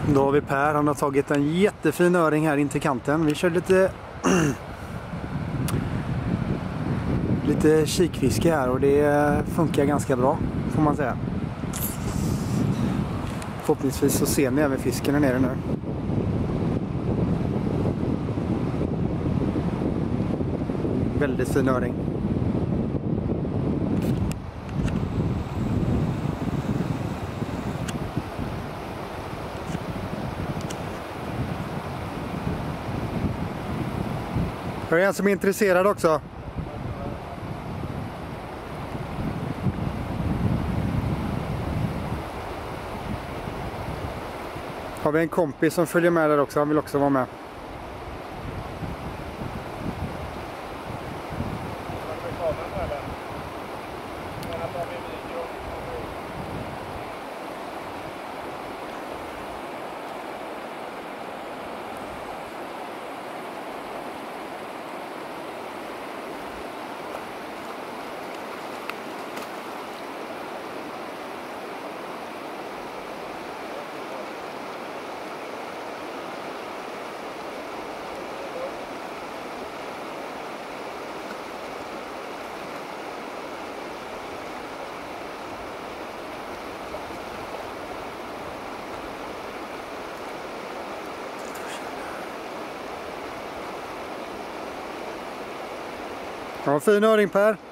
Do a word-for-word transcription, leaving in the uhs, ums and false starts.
Då har vi Per, han har tagit en jättefin öring här in till kanten. Vi kör lite lite kikfiske här och det funkar ganska bra, får man säga. Förhoppningsvis så ser ni även fisken här nere nu. Väldigt fin öring. Är det en som är intresserad också? Har vi en kompis som följer med där också, han vill också vara med. Ja, fin öring Per.